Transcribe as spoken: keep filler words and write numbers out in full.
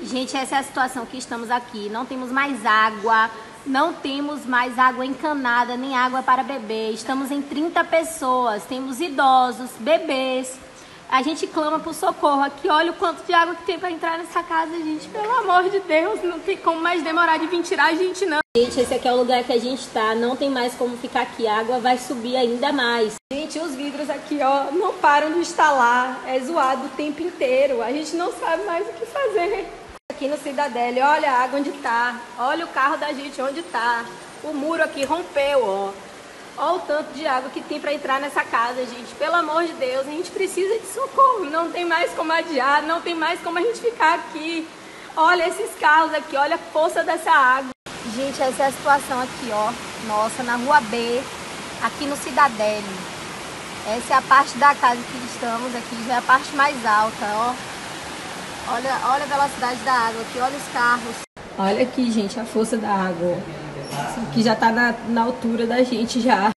Gente, essa é a situação que estamos aqui. Não temos mais água, não temos mais água encanada, nem água para beber. Estamos em trinta pessoas, temos idosos, bebês. A gente clama por socorro aqui. Olha o quanto de água que tem para entrar nessa casa, gente. Pelo amor de Deus, não tem como mais demorar de vir tirar a gente, não. Gente, esse aqui é o lugar que a gente tá. Não tem mais como ficar aqui. A água vai subir ainda mais. Gente, os vidros aqui, ó, não param de instalar. É zoado o tempo inteiro. A gente não sabe mais o que fazer. Aqui no Cidadele, olha a água onde tá. Olha o carro da gente onde tá. O muro aqui rompeu, ó. Olha o tanto de água que tem para entrar nessa casa, gente. Pelo amor de Deus, a gente precisa de socorro. Não tem mais como adiar, não tem mais como a gente ficar aqui. Olha esses carros aqui, olha a força dessa água. Gente, essa é a situação aqui, ó. Nossa, na Rua B, aqui no Cidadele. Essa é a parte da casa que estamos aqui, já é a parte mais alta, ó. Olha, olha a velocidade da água aqui, olha os carros. Olha aqui, gente, a força da água. Isso aqui já tá na, na altura da gente já.